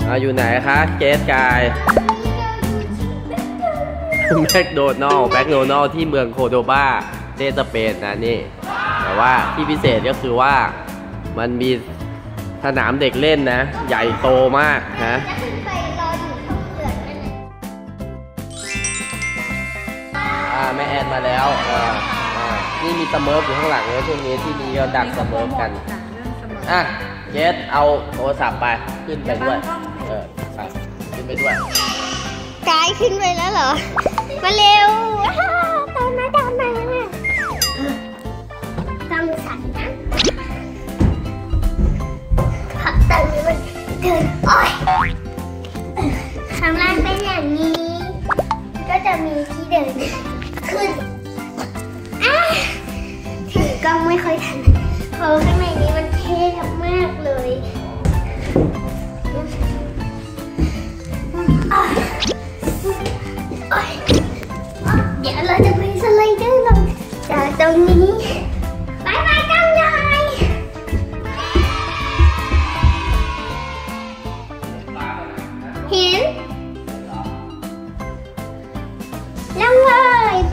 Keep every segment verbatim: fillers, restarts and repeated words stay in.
อ่าอยู่ไหนคะเกสกายแมคโดนัลล์แมคโดนัลล์ที่เมืองโคโดบาประเทศสเปนนะนี่แต่ว่าที่พิเศษก็คือว่ามันมีสนามเด็กเล่นนะใหญ่โตมากนะอ่าแม่แอนมาแล้วอ่าอ่านี่มีสเมิร์ฟอยู่ข้างหลังเลยช่วงนี้ที่นี่ก็ดักสเมิร์ฟกันอ่ะเกสเอาโทรศัพท์ไปขึ้นไปด้วยเออครับขึ้นไปด้วยกายขึ้นไปแล้วเหรอมาเร็วตามมาตามมาต้องสั่นนะขับตั้งนี้มันเดินโอ๊ยข้างล่างเป็นอย่างนี้ก็จะมีที่เดินขึ้นถือกล้องไม่ค่อยทันเพราะข้างในนี้มันเท่มากเลยเดี๋ยวเราจะไปสไลเดอร์ลงจากตรงนี้บายบายกันหน่อยเห็นลงเลยไป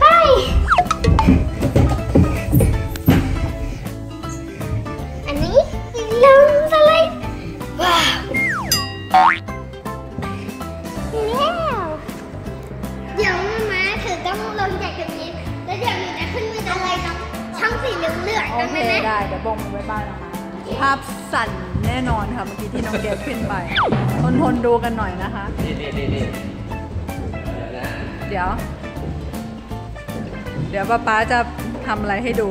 อันนี้ลงสไลด์ว้าวเดี๋ยวมาถือต้องลงจากตรงนี้แล้วเดี๋ยวหนูจะขึ้นไปอะไรตรงช่องสีเหลืองเหลืองตรงนั้นนะได้เดี๋ยวบงไว้บ้านนะคะภาพสั่นแน่นอนค่ะเมื่อกี้ที่น้องเกดขึ้นไปทนทนดูกันหน่อยนะคะเดี๋ยวเดี๋ยวป๊าป๊าจะทำอะไรให้ดู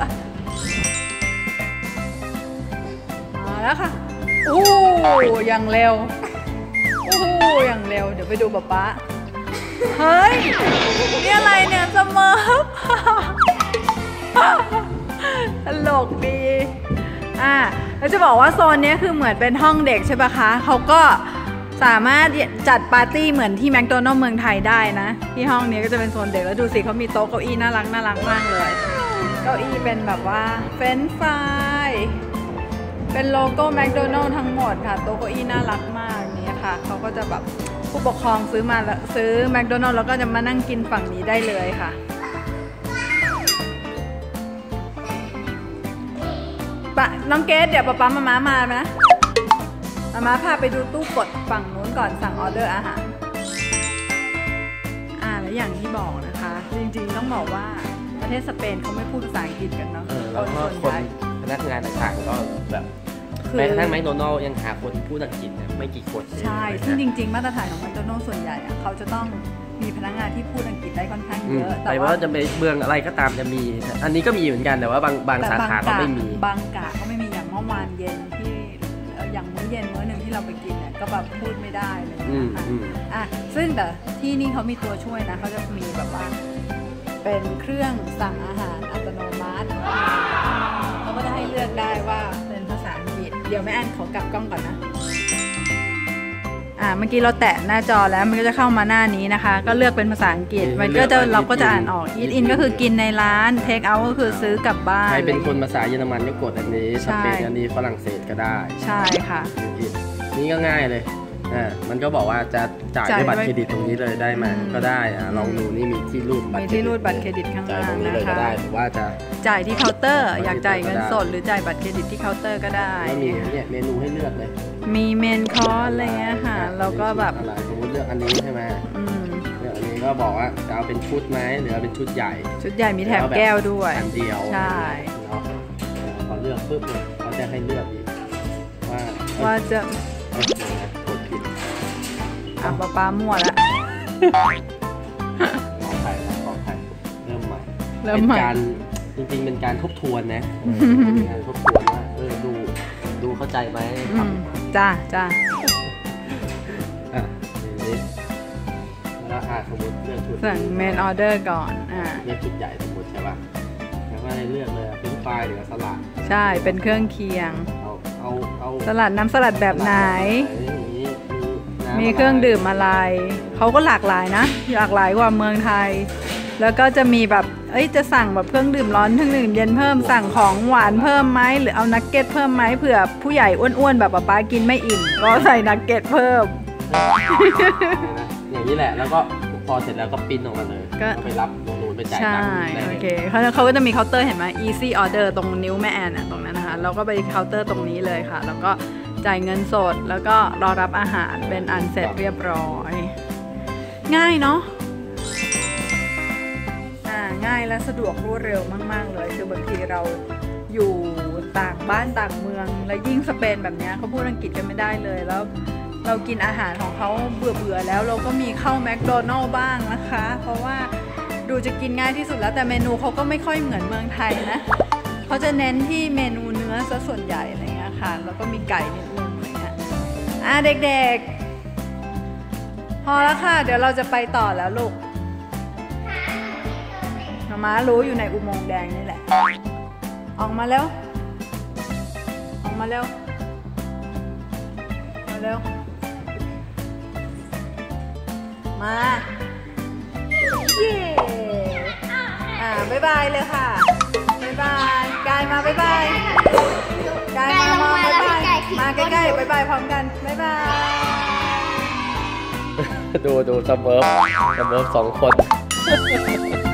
มาแล้วค่ะโอ้ยังเร็วโอ้ยังเร็วเดี๋ยวไปดูป๊าป๊าเฮ้ยนี่อะไรเนี่ยสเมิร์ฟตลกดีอ่ะแล้วจะบอกว่าโซนนี้คือเหมือนเป็นห้องเด็กใช่ปะคะเขาก็สามารถจัดปาร์ตี้เหมือนที่แมคโดนัลล์เมืองไทยได้นะที่ห้องนี้ก็จะเป็นโซนเด็กแล้วดูสิเขามีโต๊ะเก้าอี้น่ารักน่ารักมากเลยเก้าอี้เป็นแบบว่าเฟรนช์ฟรายเป็นโลโก้แมคโดนัลล์ทั้งหมดค่ะโต๊ะเก้าอี้น่ารักมากนี่ค่ะเขาก็จะแบบผู้ปกครองซื้อมาซื้อแมคโดนัลล์แล้วก็จะมานั่งกินฝั่งนี้ได้เลยค่ะปะน้องเกดเดี๋ยวป๊าป๊ามาม้ามาไหมมาม้าพาไปดูตู้กดฝั่งนู้นก่อนสั่งออเดอร์อาหารอ่าแล้วอย่างที่บอกนะคะจริงๆต้องบอกว่าประเทศสเปนเขาไม่พูดภาษาอังกฤษกันเนาะแล้วก็คนพนักงานต่างๆก็แบบแม้กระทั่งแมคโดนัลล์ยังหาคนพูดอังกฤษเนี่ยไม่กี่คนใช่ซึ่งจริงๆมาตรฐานของแมคโดนัลล์ส่วนใหญ่อะเขาจะต้องมีพนักงานที่พูดอังกฤษได้ค่อนข้างเยอะแต่ว่าจะเป็นเมืองอะไรก็ตามจะมีอันนี้ก็มีเหมือนกันแต่ว่าบางบางสาขาก็ไม่มีบางกะก็ไม่มีอย่างเมื่อวานเย็นที่อย่างมื้อเย็นมื้อหนึ่งที่เราไปกินเนี่ยก็แบบพูดไม่ได้เลยนะคะอ่ะซึ่งแต่ที่นี่เขามีตัวช่วยนะเขาจะมีแบบว่าเป็นเครื่องสั่งอาหารอัตโนมัติเขาก็จะให้เลือกได้ว่าเป็นภาษาอังกฤษเดี๋ยวแม่แอนขอกลับกล้องก่อนนะอ่าเมื่อกี้เราแตะหน้าจอแล้วมันก็จะเข้ามาหน้านี้นะคะก็เลือกเป็นภาษาอังกฤษมันก็จะเราก็จะอ่านออก eat in ก็คือกินในร้าน take out ก็คือซื้อกลับบ้านใครเป็นคนภาษาเยอรมันก็กดอันนี้สเปนอันนี้ฝรั่งเศสก็ได้ใช่ค่ะนี่ก็ง่ายเลยอ่ามันก็บอกว่าจะจ่ายด้วยบัตรเครดิตตรงนี้เลยได้ไหมก็ได้อ่าลองดูนี่มีที่รูดบัตรมีที่รูดบัตรเครดิตข้างล่างนะคะได้หรือว่าจะจ่ายที่เคาน์เตอร์อยากจ่ายเงินสดหรือจ่ายบัตรเครดิตที่เคาน์เตอร์ก็ได้มีเนี่ยเมนูให้เลือกเลยมีเมนคอร์สอะไรเงี้ยค่ะแล้วก็แบบอะไรสมมติเลือกอันนี้ใช่ไหมเลือกอันนี้ก็บอกว่าจะเอาเป็นชุดไหมหรือเอาเป็นชุดใหญ่ชุดใหญ่มีแถมแก้วด้วยอันเดียวใช่พอเลือกปุ๊บเนี่ยเขาจะให้เลือกอีกว่าว่าจะอ่ะป้าป้ามั่วแล้วขอไข่ขอไข่เริ่มใหม่เริ่มใหม่การจริงๆเป็นการทบทวนนะเป็นการทบทวนว่าเออดูดูเข้าใจไหมจ้าจ้าอ่ะนี่แล้วอ่ะสมมติเลือกชุดสั่งเมนออเดอร์ก่อนอ่ะเลือกชุดใหญ่สมมติใช่ป่ะแล้วก็ให้เลือกเลยเป็นปลายหรือสลัดใช่เป็นเครื่องเคียงเอาเอาเอาสลัดน้ำสลัดแบบไหนมีเครื่องดื่มอะไรเขาก็หลากหลายนะหลากหลายกว่าเมืองไทยแล้วก็จะมีแบบเอ้ยจะสั่งแบบเครื่องดื่มร้อนเครื่องดื่มเย็นเพิ่มสั่งของหวานเพิ่มไหมหรือเอานักเก็ตเพิ่มไหมเผื่อผู้ใหญ่อ้วนๆแบบป๊าป๊ากินไม่อิ่มก็ใส่นักเก็ตเพิ่มอย่างนี้แหละแล้วก็พอเสร็จแล้วก็ปิ้นออกมาเลยก็ไปรับตรงนู้นไปจ่ายตังค์ได้เลยโอเคเขาเขาก็จะมีเคาน์เตอร์เห็นไหม easy order ตรงนิ้วแม่แอนอะตรงนั้นนะคะเราก็ไปเคาน์เตอร์ตรงนี้เลยค่ะแล้วก็จ่ายเงินสดแล้วก็รอรับอาหารเป็นอันเสร็จเรียบร้อยง่ายเนาะอ่าง่ายและสะดวกรวดเร็วมากๆเลยคือบางทีเราอยู่ต่างบ้านต่างเมืองและยิ่งสเปนแบบนี้เขาพูดอังกฤษกันไม่ได้เลยแล้วเรากินอาหารของเขาเบื่อๆแล้วเราก็มีเข้าแมคโดนัลล์บ้างนะคะเพราะว่าดูจะกินง่ายที่สุดแล้วแต่เมนูเขาก็ไม่ค่อยเหมือนเมืองไทยนะเขาจะเน้นที่เมนูเนื้อซะส่วนใหญ่อะไรเงี้ยค่ะแล้วก็มีไก่นิดนึงอะไรเงี้ยอ่ะเด็กๆพอแล้วค่ะเดี๋ยวเราจะไปต่อแล้วลูกมาม่ารู้อยู่ในอุโมงค์แดงนี่แหละออกมาเร็วออกมาเร็วมาเร็วมาเย่อ่าบ๊ายบายเลยค่ะบ๊ายบายกายมาบ๊ายบายกายมามาบ๊ายบายมาใกล้ๆบ๊ายบายพร้อมกันบ๊ายบายดูดูสเมิร์ฟสเมิร์ฟสองคน